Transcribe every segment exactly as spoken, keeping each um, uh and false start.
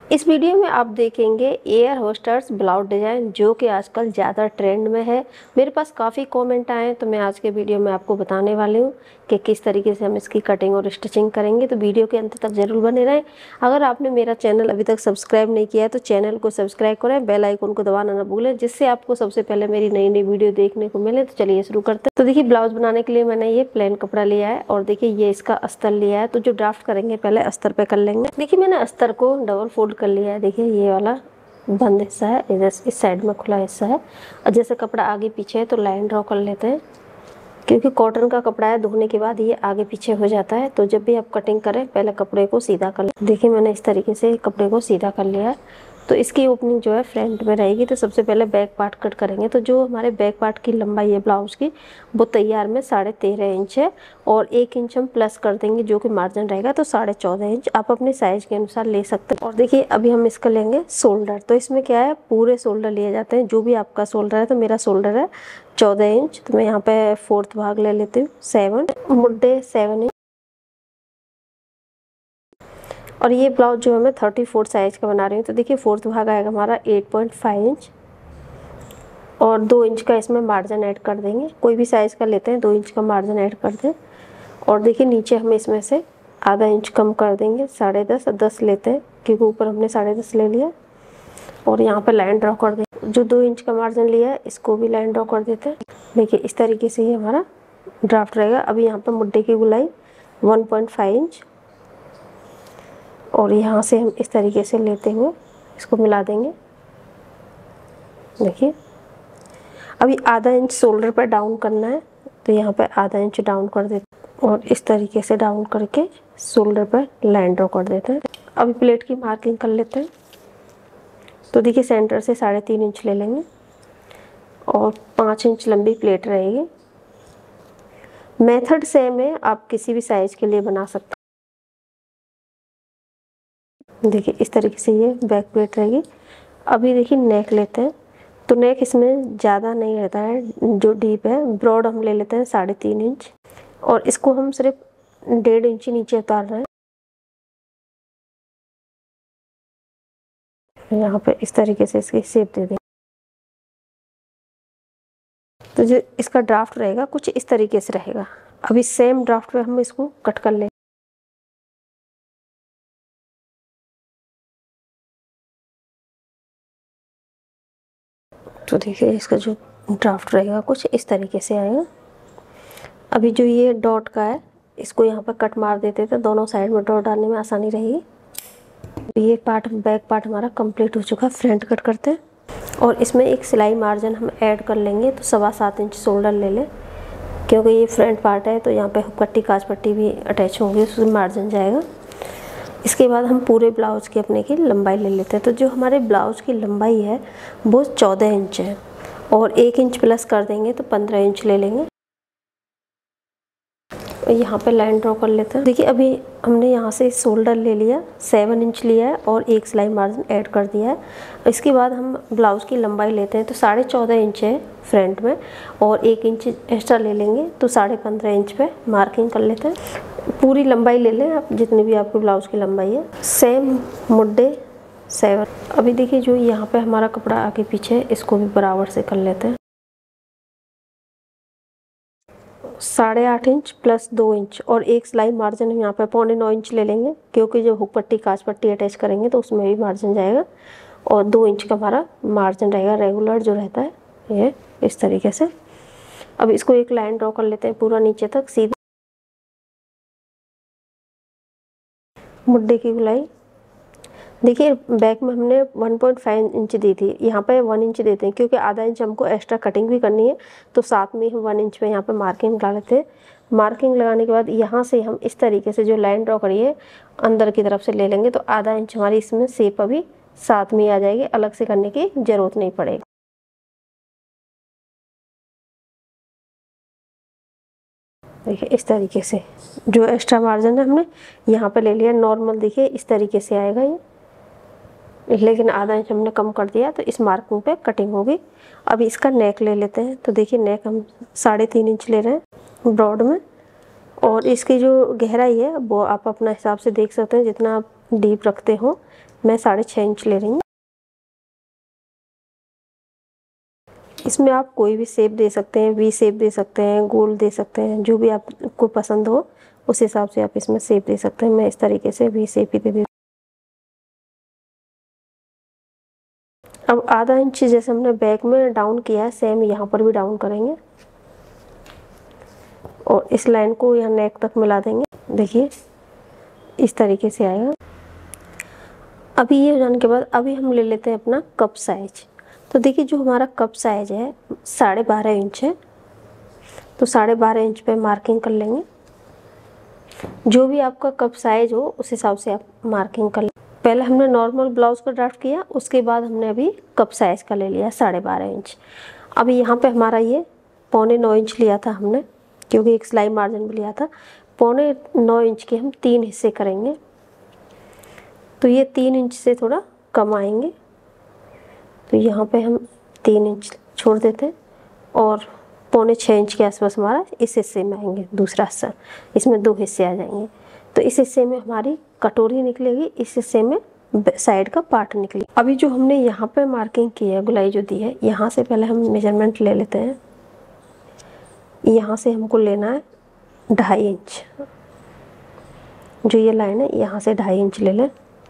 इस वीडियो में आप देखेंगे एयर होस्टर्स ब्लाउज डिज़ाइन जो कि आजकल ज़्यादा ट्रेंड में है। मेरे पास काफ़ी कमेंट आए हैं तो मैं आज के वीडियो में आपको बताने वाली हूँ कि किस तरीके से हम इसकी कटिंग और स्टिचिंग करेंगे। तो वीडियो के अंत तक जरूर बने रहें। अगर आपने मेरा चैनल अभी तक सब्सक्राइब नहीं किया है तो चैनल को सब्सक्राइब करें, बेल आइकन को दबाना ना भूलें, जिससे आपको सबसे पहले मेरी नई नई वीडियो देखने को मिले। तो चलिए शुरू करते हैं। तो देखिए, ब्लाउज बनाने के लिए मैंने ये प्लेन कपड़ा लिया है और देखिए ये इसका अस्तर लिया है। तो जो ड्राफ्ट करेंगे पहले अस्तर पे कर लेंगे। देखिए मैंने अस्तर को डबल फोल्ड कर लिया है। देखिए ये वाला बंद हिस्सा है, इधर इस साइड में खुला हिस्सा है। और जैसे कपड़ा आगे पीछे है तो लाइन ड्रॉ कर लेते हैं, क्योंकि कॉटन का कपड़ा है, धोने के बाद ये आगे पीछे हो जाता है। तो जब भी आप कटिंग करें पहले कपड़े को सीधा कर लें। देखिए मैंने इस तरीके से कपड़े को सीधा कर लिया है। तो इसकी ओपनिंग जो है फ्रंट में रहेगी। तो सबसे पहले बैक पार्ट कट करेंगे। तो जो हमारे बैक पार्ट की लंबाई है ब्लाउज की, वो तैयार में साढ़े तेरह इंच है और एक इंच हम प्लस कर देंगे जो कि मार्जिन रहेगा। तो साढ़े चौदह इंच आप अपने साइज के अनुसार ले सकते हैं। और देखिए अभी हम इसका लेंगे शोल्डर। तो इसमें क्या है, पूरे शोल्डर लिए जाते हैं, जो भी आपका शोल्डर है। तो मेरा शोल्डर है चौदह इंच, तो मैं यहाँ पे फोर्थ भाग ले लेती हूँ, सेवन मुड्डे सेवन इंच। और ये ब्लाउज जो है मैं थर्टी फोर साइज का बना रही हूँ। तो देखिए फोर्थ भाग आएगा हमारा एट पॉइंट फाइव इंच और दो इंच का इसमें मार्जिन ऐड कर देंगे। कोई भी साइज का लेते हैं, दो इंच का मार्जिन ऐड कर दें। और देखिए नीचे हम इसमें से आधा इंच कम कर देंगे, साढ़े दस दस लेते हैं, क्योंकि ऊपर हमने साढ़े दस ले लिया। और यहाँ पर लाइन ड्रॉ कर देंगे। जो दो इंच का मार्जिन लिया है इसको भी लाइन ड्रॉ कर देते हैं। देखिए इस तरीके से ये हमारा ड्राफ्ट रहेगा। अभी यहाँ पर मुड्डे की गोलाई वन पॉइंट फाइव इंच और यहाँ से हम इस तरीके से लेते हुए इसको मिला देंगे। देखिए अभी आधा इंच शोल्डर पर डाउन करना है, तो यहाँ पर आधा इंच डाउन कर देते और इस तरीके से डाउन करके शोल्डर पर लाइन ड्रॉ कर देते हैं। अभी प्लेट की मार्किंग कर लेते हैं। तो देखिए सेंटर से साढ़े तीन इंच ले लेंगे और पाँच इंच लंबी प्लेट रहेगी। मेथड सेम है, आप किसी भी साइज के लिए बना सकते हैं। देखिए इस तरीके से ये बैक प्लेट रहेगी। अभी देखिए नेक लेते हैं। तो नेक इसमें ज़्यादा नहीं रहता है, जो डीप है ब्रॉड हम ले लेते हैं साढ़े तीन इंच और इसको हम सिर्फ डेढ़ इंच नीचे उतार रहे हैं। यहाँ पे इस तरीके से इसकी शेप दे दें। तो जो इसका ड्राफ्ट रहेगा कुछ इस तरीके से रहेगा। अभी सेम ड्राफ्ट पे हम इसको कट कर लें। तो देखिए इसका जो ड्राफ्ट रहेगा कुछ इस तरीके से आएगा। अभी जो ये डॉट का है इसको यहाँ पर कट मार देते थे, दोनों साइड में डॉट डालने में आसानी रहेगी। ये पार्ट बैक पार्ट हमारा कंप्लीट हो चुका है। फ्रंट कट करते हैं और इसमें एक सिलाई मार्जिन हम ऐड कर लेंगे। तो सवा सात इंच शोल्डर ले लें, क्योंकि ये फ्रंट पार्ट है तो यहाँ पे हुक पट्टी काज पट्टी भी अटैच होंगी, उसमें मार्जिन जाएगा। इसके बाद हम पूरे ब्लाउज की अपने की लंबाई ले लेते हैं। तो जो हमारे ब्लाउज की लंबाई है वो चौदह इंच है और एक इंच प्लस कर देंगे तो पंद्रह इंच ले लेंगे। यहाँ पे लाइन ड्रॉ कर लेते हैं। देखिए अभी हमने यहाँ से शोल्डर ले लिया, सेवन इंच लिया है और एक सिलाई मार्जिन ऐड कर दिया है। इसके बाद हम ब्लाउज की लंबाई लेते हैं। तो साढ़े चौदह इंच है फ्रंट में और एक इंच एक्स्ट्रा ले लेंगे, तो साढ़े पंद्रह इंच पे मार्किंग कर लेते हैं। पूरी लंबाई ले लें आप, जितनी भी आपकी ब्लाउज की लंबाई है। सेम मुड्डे सेवन। अभी देखिए जो यहाँ पे हमारा कपड़ा आगे पीछे है इसको भी बराबर से कर लेते हैं। साढ़े आठ इंच प्लस दो इंच और एक सिलाई मार्जिन हम यहाँ पे पौने नौ इंच ले लेंगे, क्योंकि जो हुक पट्टी काज पट्टी अटैच करेंगे तो उसमें भी मार्जिन जाएगा। और दो इंच का हमारा मार्जिन रहेगा रेगुलर जो रहता है, ये इस तरीके से। अब इसको एक लाइन ड्रॉ कर लेते हैं पूरा नीचे तक सीधे। मुड्डे की गोलाई देखिए बैक में हमने वन पॉइंट फाइव इंच दी थी, यहाँ पे वन इंच देते हैं, क्योंकि आधा इंच हमको एक्स्ट्रा कटिंग भी करनी है। तो साथ में हम वन इंच पे यहाँ पे मार्किंग लगा लेते हैं। मार्किंग लगाने के बाद यहाँ से हम इस तरीके से जो लाइन ड्रॉ करिए अंदर की तरफ से ले लेंगे। तो आधा इंच हमारी इसमें शेप अभी साथ में आ जाएगी, अलग से करने की जरूरत नहीं पड़ेगी। देखिए इस तरीके से जो एक्स्ट्रा मार्जिन है हमने यहाँ पे ले लिया नॉर्मल। देखिए इस तरीके से आएगा ये, लेकिन आधा इंच हमने कम कर दिया तो इस मार्किंग पे कटिंग होगी। अभी इसका नेक ले लेते हैं। तो देखिए नेक हम साढ़े तीन इंच ले रहे हैं ब्रॉड में और इसकी जो गहराई है वो आप अपना हिसाब से देख सकते हैं, जितना आप डीप रखते हो। मैं साढ़े छः इंच ले रही हूँ। इसमें आप कोई भी शेप दे सकते हैं, वी शेप दे सकते हैं, गोल दे सकते हैं, जो भी आपको पसंद हो उस हिसाब से आप इसमें शेप दे सकते हैं। मैं इस तरीके से वी शेप ही दे देती। अब आधा इंच जैसे हमने बैक में डाउन किया है, सेम यहाँ पर भी डाउन करेंगे और इस लाइन को यहाँ नेक तक मिला देंगे। देखिए इस तरीके से आएगा। अभी ये हो जाने के बाद अभी हम ले लेते हैं अपना कप साइज। तो देखिए जो हमारा कप साइज है साढ़े बारह इंच है, तो साढ़े बारह इंच पे मार्किंग कर लेंगे। जो भी आपका कप साइज हो उस हिसाब से आप मार्किंग कर लें। पहले हमने नॉर्मल ब्लाउज का ड्राफ्ट किया, उसके बाद हमने अभी कप साइज का ले लिया साढ़े बारह इंच। अभी यहाँ पे हमारा ये पौने नौ इंच लिया था हमने, क्योंकि एक सिलाई मार्जिन भी लिया था। पौने नौ इंच के हम तीन हिस्से करेंगे, तो ये तीन इंच से थोड़ा कम आएंगे, तो यहाँ पे हम तीन इंच छोड़ देते हैं और पौने छः इंच के आसपास हमारा इस हिस्से में आएंगे। दूसरा हिस्सा, इसमें दो हिस्से आ जाएंगे, तो इस हिस्से में हमारी कटोरी निकलेगी, इस हिस्से में साइड का पार्ट निकले। अभी जो हमने यहाँ पे मार्किंग की है, गुलाई जो दी है, यहाँ से पहले हम मेजरमेंट ले लेते हैं। यहाँ से हमको लेना है ढाई इंच, जो ये लाइन है यहाँ से ढाई इंच ले लें,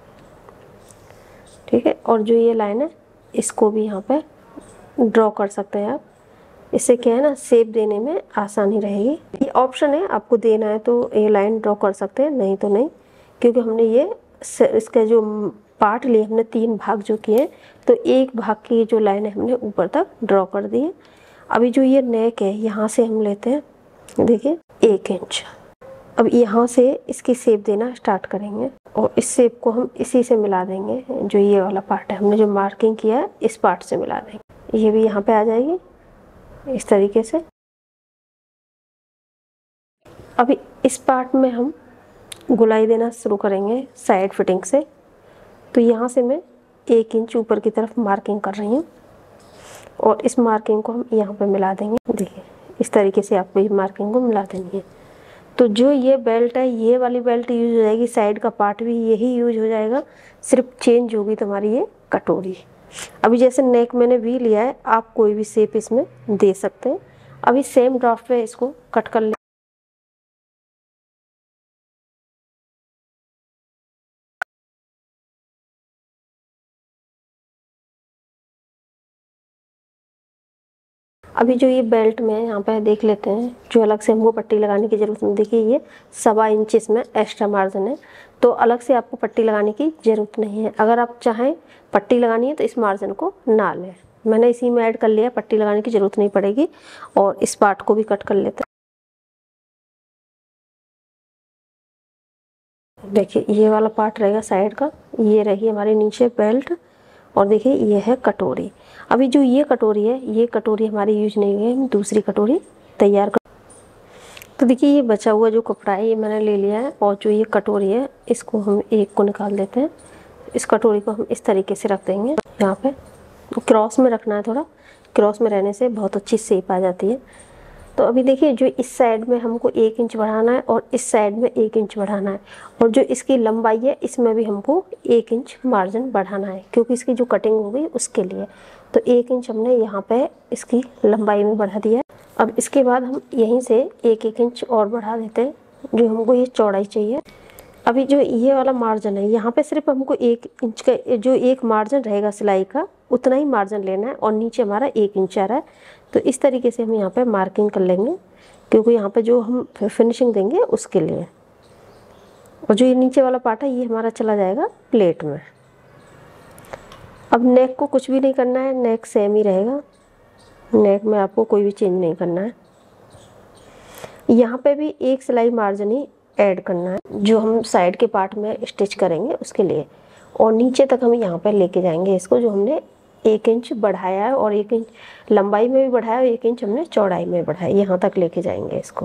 ठीक है। और जो ये लाइन है इसको भी यहाँ पे ड्रॉ कर सकते हैं आप। इससे क्या है ना, शेप देने में आसानी रहेगी। ये ऑप्शन है, आपको देना है तो ये लाइन ड्रॉ कर सकते हैं, नहीं तो नहीं, क्योंकि हमने ये इसका जो पार्ट लिए हमने तीन भाग जो किए, तो एक भाग की जो लाइन है हमने ऊपर तक ड्रॉ कर दी है। अभी जो ये नेक है यहाँ से हम लेते हैं, देखिए एक इंच। अब यहाँ से इसकी शेप देना स्टार्ट करेंगे और इस शेप को हम इसी से मिला देंगे। जो ये वाला पार्ट है हमने जो मार्किंग किया है इस पार्ट से मिला देंगे, ये भी यहाँ पे आ जाएगी इस तरीके से। अभी इस पार्ट में हम गुलाई देना शुरू करेंगे साइड फिटिंग से। तो यहाँ से मैं एक इंच ऊपर की तरफ मार्किंग कर रही हूँ और इस मार्किंग को हम यहाँ पे मिला देंगे। देखिए इस तरीके से आपको ये मार्किंग को मिला देनी है। तो जो ये बेल्ट है, ये वाली बेल्ट यूज हो जाएगी, साइड का पार्ट भी यही यूज हो जाएगा, सिर्फ चेंज होगी तुम्हारी ये कटोरी। अभी जैसे नेक मैंने वी लिया है, आप कोई भी शेप इसमें दे सकते हैं। अभी सेम ड्राफ्ट पे इसको कट कर ले। अभी जो ये बेल्ट में यहाँ पे देख लेते हैं, जो अलग से हमको पट्टी लगाने की ज़रूरत नहीं। देखिए ये सवा इंच इसमें एक्स्ट्रा मार्जिन है, तो अलग से आपको पट्टी लगाने की ज़रूरत नहीं है। अगर आप चाहें पट्टी लगानी है तो इस मार्जिन को ना लें, मैंने इसी में ऐड कर लिया, पट्टी लगाने की ज़रूरत नहीं पड़ेगी। और इस पार्ट को भी कट कर लेते हैं। देखिए ये वाला पार्ट रहेगा साइड का, ये रही हमारी नीचे बेल्ट, और देखिए ये है कटोरी। अभी जो ये कटोरी है, ये कटोरी हमारी यूज नहीं हुई है, हम दूसरी कटोरी तैयार कर। तो देखिए ये बचा हुआ जो कपड़ा है ये मैंने ले लिया है, और जो ये कटोरी है इसको हम एक को निकाल देते हैं। इस कटोरी को हम इस तरीके से रख देंगे, यहाँ पे क्रॉस में रखना है, थोड़ा क्रॉस में रहने से बहुत अच्छी शेप आ जाती है। तो अभी देखिए जो इस साइड में हमको एक इंच बढ़ाना है और इस साइड में एक इंच बढ़ाना है, और जो इसकी लंबाई है इसमें भी हमको एक इंच मार्जिन बढ़ाना है, क्योंकि इसकी जो कटिंग होगी उसके लिए। तो एक इंच हमने यहाँ पे इसकी लंबाई में बढ़ा दिया है। अब इसके बाद हम यहीं से एक एक इंच और बढ़ा देते हैं, जो हमको ये चौड़ाई चाहिए। अभी जो ये वाला मार्जिन है यहाँ पे सिर्फ हमको एक इंच का जो एक मार्जिन रहेगा सिलाई का, उतना ही मार्जिन लेना है, और नीचे हमारा एक इंच आ रहा है। तो इस तरीके से हम यहाँ पे मार्किंग कर लेंगे, क्योंकि यहाँ पे जो हम फिनिशिंग देंगे उसके लिए। और जो ये नीचे वाला पार्ट है ये हमारा चला जाएगा प्लेट में। अब नेक को कुछ भी नहीं करना है, नेक सेम ही रहेगा, नेक में आपको कोई भी चेंज नहीं करना है। यहाँ पे भी एक सिलाई मार्जिन ही ऐड करना है, जो हम साइड के पार्ट में स्टिच करेंगे उसके लिए। और नीचे तक हम यहाँ पे लेके जाएंगे इसको, जो हमने एक इंच बढ़ाया है, और एक इंच लंबाई में भी बढ़ाया, और एक इंच हमने चौड़ाई में बढ़ाया, यहाँ तक लेके जाएंगे इसको।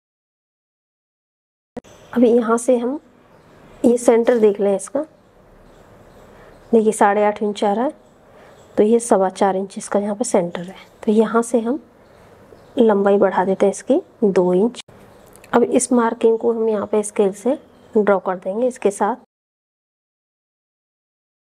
अभी यहाँ से हम ये सेंटर देख लें इसका, देखिए साढ़े आठ इंच आ रहा है, तो ये सवा चार इंच इसका यहाँ पे सेंटर है। तो यहाँ से हम लंबाई बढ़ा देते हैं इसकी दो इंच। अब इस मार्किंग को हम यहाँ पे स्केल से ड्रॉ कर देंगे इसके साथ।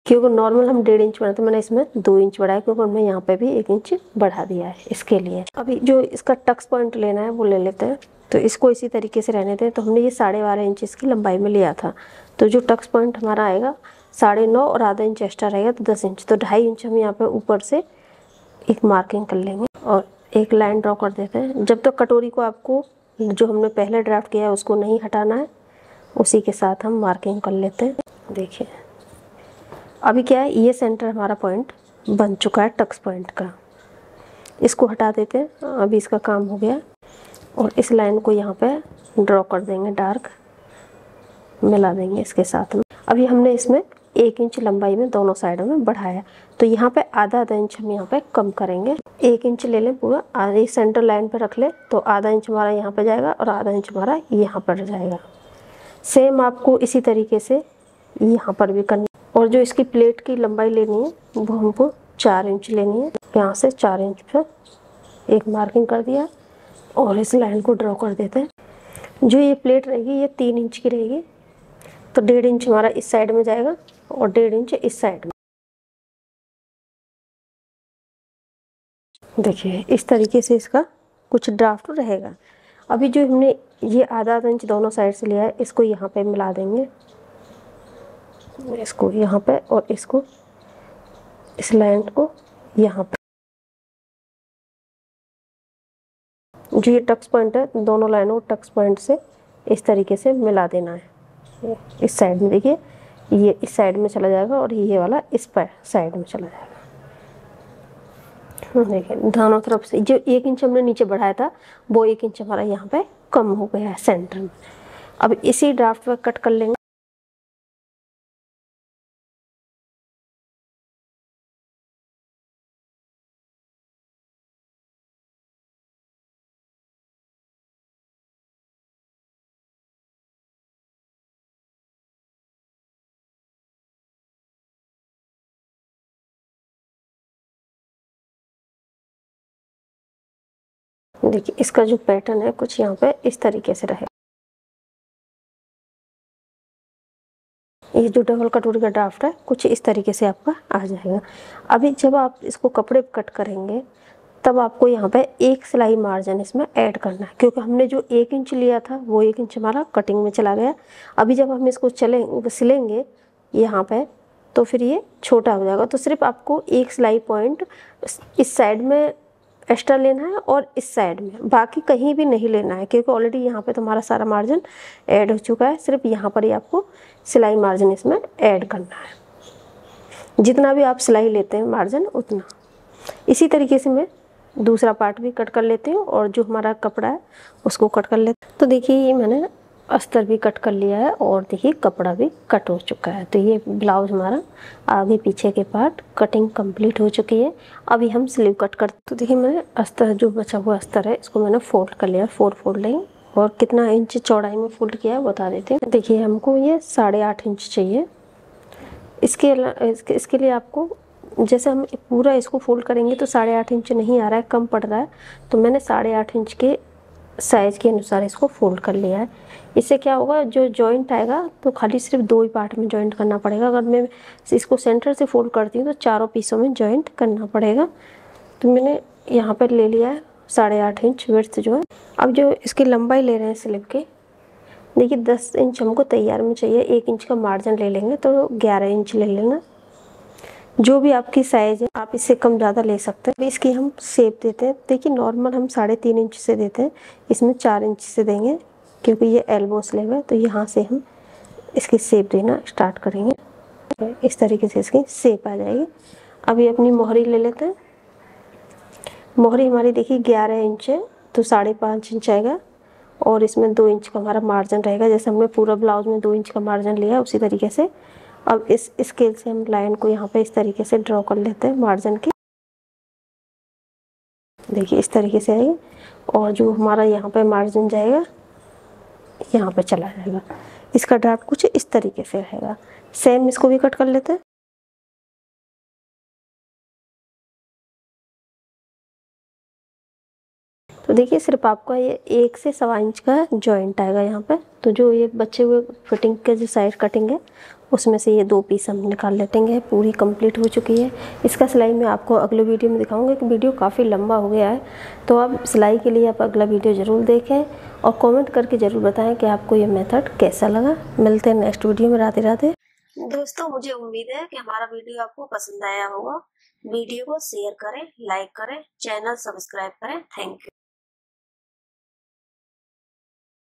क्योंकि नॉर्मल हम डेढ़ इंच बनाते, मैंने इसमें दो इंच बढ़ाया क्योंकि हमने यहाँ पे भी एक इंच बढ़ा दिया है इसके लिए। अभी जो इसका टक्स पॉइंट लेना है वो ले लेते हैं। तो इसको इसी तरीके से रहने दें। तो हमने ये साढ़े बारह इंच इसकी लंबाई में लिया था, तो जो टक्स पॉइंट हमारा आएगा साढ़े नौ और आधा इंच एक्स्ट्रा रहेगा तो दस इंच, तो ढाई इंच हम यहाँ पे ऊपर से एक मार्किंग कर लेंगे और एक लाइन ड्रॉ कर देते हैं। जब तक तो कटोरी को आपको जो हमने पहले ड्राफ्ट किया है उसको नहीं हटाना है, उसी के साथ हम मार्किंग कर लेते हैं। देखिए अभी क्या है, ये सेंटर हमारा पॉइंट बन चुका है टक्स पॉइंट का, इसको हटा देते हैं। अभी इसका काम हो गया और इस लाइन को यहाँ पे ड्रॉ कर देंगे, डार्क मिला देंगे इसके साथ में। अभी हमने इसमें एक इंच लंबाई में दोनों साइडों में बढ़ाया, तो यहाँ पे आधा आधा इंच हम यहाँ पे कम करेंगे। एक इंच ले लें पूरा, आधी सेंटर लाइन पे रख ले, तो आधा इंच हमारा यहाँ पे जाएगा और आधा इंच हमारा यहाँ पर जाएगा। सेम आपको इसी तरीके से यहाँ पर भी करनी। और जो इसकी प्लेट की लंबाई लेनी है वो हमको चार इंच लेनी है। यहाँ से चार इंच पर एक मार्किंग कर दिया और इस लाइन को ड्रॉ कर देते हैं। जो ये प्लेट रहेगी ये तीन इंच की रहेगी, तो डेढ़ इंच हमारा इस साइड में जाएगा और डेढ़ इंच इस साइड में। देखिए इस तरीके से इसका कुछ ड्राफ्ट रहेगा। अभी जो हमने ये आधा आधा इंच दोनों साइड से लिया है, इसको यहाँ पे मिला देंगे, इसको यहाँ पे और इसको इस लाइन को यहाँ पे। जो ये टक्स पॉइंट है दोनों लाइनों को टक्स पॉइंट से इस तरीके से मिला देना है। इस साइड में देखिए ये इस साइड में चला जाएगा और ये वाला इस पर साइड में चला जाएगा। देखिए दोनों तरफ से जो एक इंच हमने नीचे बढ़ाया था वो एक इंच हमारा यहाँ पे कम हो गया है सेंटर में। अब इसी ड्राफ्ट पर कट कर लेंगे। देखिए इसका जो पैटर्न है कुछ यहाँ पे इस तरीके से रहे। ये जो डबल कटोरी का ड्राफ्ट है कुछ इस तरीके से आपका आ जाएगा। अभी जब आप इसको कपड़े पे कट करेंगे तब आपको यहाँ पे एक सिलाई मार्जिन इसमें ऐड करना है, क्योंकि हमने जो एक इंच लिया था वो एक इंच हमारा कटिंग में चला गया। अभी जब हम इसको चले सिलेंगे यहाँ पे तो फिर ये छोटा हो जाएगा, तो सिर्फ आपको एक सिलाई पॉइंट इस साइड में एक्स्ट्रा लेना है और इस साइड में, बाकी कहीं भी नहीं लेना है, क्योंकि ऑलरेडी यहाँ पे तुम्हारा सारा मार्जिन ऐड हो चुका है। सिर्फ यहाँ पर ही आपको सिलाई मार्जिन इसमें ऐड करना है, जितना भी आप सिलाई लेते हैं मार्जिन उतना। इसी तरीके से मैं दूसरा पार्ट भी कट कर लेती हूँ और जो हमारा कपड़ा है उसको कट कर लेते हैं। तो देखिए ये मैंने अस्तर भी कट कर लिया है और देखिए कपड़ा भी कट हो चुका है। तो ये ब्लाउज हमारा आगे पीछे के पार्ट कटिंग कंप्लीट हो चुकी है। अभी हम स्लीव कट कर। तो देखिए मैंने अस्तर जो बचा हुआ अस्तर है इसको मैंने फोल्ड कर लिया, फोर फोल्डिंग। और कितना इंच चौड़ाई में फोल्ड किया है बता देते हैं। देखिए हमको ये साढ़े आठ इंच चाहिए। इसके इसके इसके लिए आपको जैसे हम पूरा इसको फोल्ड करेंगे तो साढ़े आठ इंच नहीं आ रहा है, कम पड़ रहा है, तो मैंने साढ़े आठ इंच के साइज़ के अनुसार इसको फोल्ड कर लिया है। इससे क्या होगा, जो जॉइंट आएगा तो खाली सिर्फ दो ही पार्ट में जॉइंट करना पड़ेगा। अगर मैं इसको सेंटर से फोल्ड करती हूँ तो चारों पीसों में जॉइंट करना पड़ेगा। तो मैंने यहाँ पर ले लिया है साढ़े आठ इंच विड्थ जो है। अब जो इसकी लंबाई ले रहे हैं स्लीव की, देखिए दस इंच हमको तैयार में चाहिए, एक इंच का मार्जिन ले लेंगे तो ग्यारह इंच ले लेना। जो भी आपकी साइज़ है आप इससे कम ज़्यादा ले सकते हैं। अभी इसकी हम शेप देते हैं। देखिए नॉर्मल हम साढ़े तीन इंच से देते हैं, इसमें चार इंच से देंगे क्योंकि ये एल्बो स्लीव है। तो यहाँ से हम इसकी शेप देना स्टार्ट करेंगे। इस तरीके से इसकी शेप आ जाएगी। अभी अपनी मोहरी ले लेते हैं। मोहरी हमारी देखिए ग्यारह इंच है तो साढ़े पाँच इंच आएगा और इसमें दो इंच का हमारा मार्जिन रहेगा। जैसे हमने पूरा ब्लाउज में दो इंच का मार्जिन लिया उसी तरीके से अब इस स्केल से हम लाइन को यहाँ पे इस तरीके से ड्रॉ कर लेते हैं मार्जिन की। देखिए इस तरीके से आएगी और जो हमारा यहाँ पे मार्जिन जाएगा यहाँ पे चला जाएगा। इसका ड्राफ्ट कुछ इस तरीके से रहेगा। सेम इसको भी कट कर लेते हैं। तो देखिए सिर्फ आपका ये एक से सवा इंच का जॉइंट आएगा यहाँ पे। तो जो ये बचे हुए फिटिंग के जो साइड कटिंग है उसमें से ये दो पीस हम निकाल लेंगे। पूरी कंप्लीट हो चुकी है। इसका सिलाई मैं आपको अगले वीडियो में दिखाऊंगी कि वीडियो काफ़ी लंबा हो गया है, तो आप सिलाई के लिए आप अगला वीडियो ज़रूर देखें और कमेंट करके ज़रूर बताएं कि आपको ये मेथड कैसा लगा। मिलते हैं नेक्स्ट वीडियो में। राधे राधे दोस्तों, मुझे उम्मीद है कि हमारा वीडियो आपको पसंद आया होगा। वीडियो को शेयर करें, लाइक करें, चैनल सब्सक्राइब करें। Thank you.